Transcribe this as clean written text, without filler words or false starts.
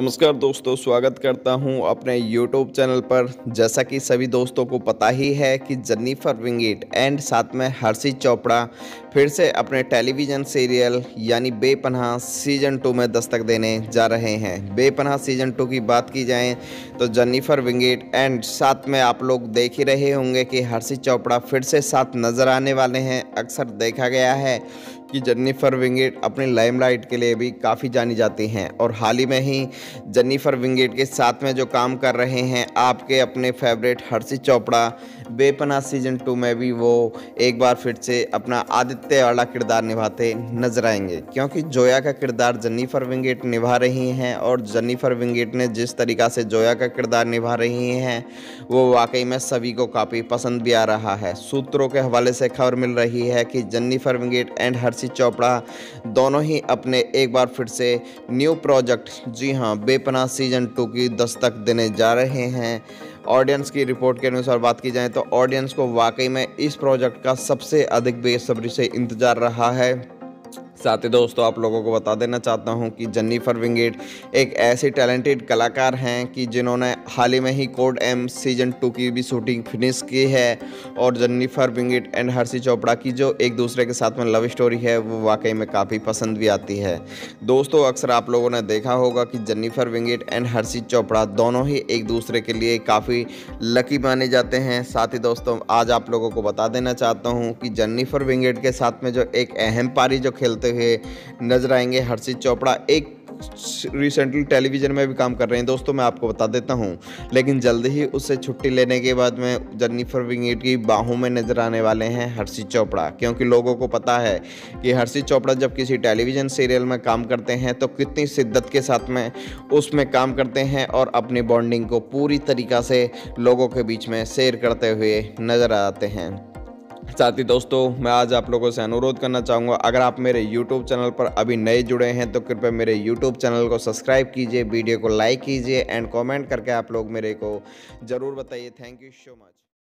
नमस्कार दोस्तों, स्वागत करता हूं अपने YouTube चैनल पर। जैसा कि सभी दोस्तों को पता ही है कि जेनिफर विंगेट एंड साथ में हर्षी चोपड़ा फिर से अपने टेलीविज़न सीरियल यानी बेपनाह सीज़न 2 में दस्तक देने जा रहे हैं। बेपनाह सीज़न 2 की बात की जाए तो जेनिफर विंगेट एंड साथ में आप लोग देख ही रहे होंगे कि हर्षी चोपड़ा फिर से साथ नज़र आने वाले हैं। अक्सर देखा गया है कि जेनिफर विंगेट अपनी लाइमलाइट के लिए भी काफ़ी जानी जाती हैं और हाल ही में ही जेनिफर विंगेट के साथ में जो काम कर रहे हैं आपके अपने फेवरेट हर्षी चोपड़ा, बेपनाह सीज़न 2 में भी वो एक बार फिर से अपना आदित्य वाला किरदार निभाते नजर आएंगे, क्योंकि जोया का किरदार जेनिफर विंगेट निभा रही हैं और जेनिफर विंगेट ने जिस तरीक़ा से जोया का किरदार निभा रही हैं वो वाकई में सभी को काफ़ी पसंद भी आ रहा है। सूत्रों के हवाले से खबर मिल रही है कि Jennifer Winget and Harshi Chopra दोनों ही अपने एक बार फिर से न्यू प्रोजेक्ट, जी हाँ, बेपनाह सीज़न 2 की दस्तक देने जा रहे हैं। ऑडियंस की रिपोर्ट के अनुसार बात की जाए तो ऑडियंस को वाकई में इस प्रोजेक्ट का सबसे अधिक बेसब्री से इंतज़ार रहा है। साथ ही दोस्तों आप लोगों को बता देना चाहता हूं कि जेनिफर विंगेट एक ऐसी टैलेंटेड कलाकार हैं कि जिन्होंने हाल ही में ही कोड एम सीज़न 2 की भी शूटिंग फिनिश की है और Jennifer Winget and Harshi Chopra की जो एक दूसरे के साथ में लव स्टोरी है वो वाकई में काफ़ी पसंद भी आती है। दोस्तों अक्सर आप लोगों ने देखा होगा कि Jennifer Winget and Harshi Chopra दोनों ही एक दूसरे के लिए काफ़ी लकी माने जाते हैं। साथ ही दोस्तों आज आप लोगों को बता देना चाहता हूँ कि जेनिफर विंगेट के साथ में जो एक अहम पारी जो खेलते हुए नजर आएंगे हर्षी चोपड़ा, एक रिसेंटली टेलीविज़न में भी काम कर रहे हैं दोस्तों, मैं आपको बता देता हूं। लेकिन जल्द ही उससे छुट्टी लेने के बाद में जेनिफर विंगेट की बाहों में नजर आने वाले हैं हर्षी चोपड़ा, क्योंकि लोगों को पता है कि हर्षी चोपड़ा जब किसी टेलीविज़न सीरियल में काम करते हैं तो कितनी शिद्दत के साथ में उसमें काम करते हैं और अपनी बॉन्डिंग को पूरी तरीक़ा से लोगों के बीच में शेयर करते हुए नजर आते हैं। साथ ही दोस्तों मैं आज आप लोगों से अनुरोध करना चाहूँगा, अगर आप मेरे YouTube चैनल पर अभी नए जुड़े हैं तो कृपया मेरे YouTube चैनल को सब्सक्राइब कीजिए, वीडियो को लाइक कीजिए एंड कमेंट करके आप लोग मेरे को ज़रूर बताइए। Thank you so much.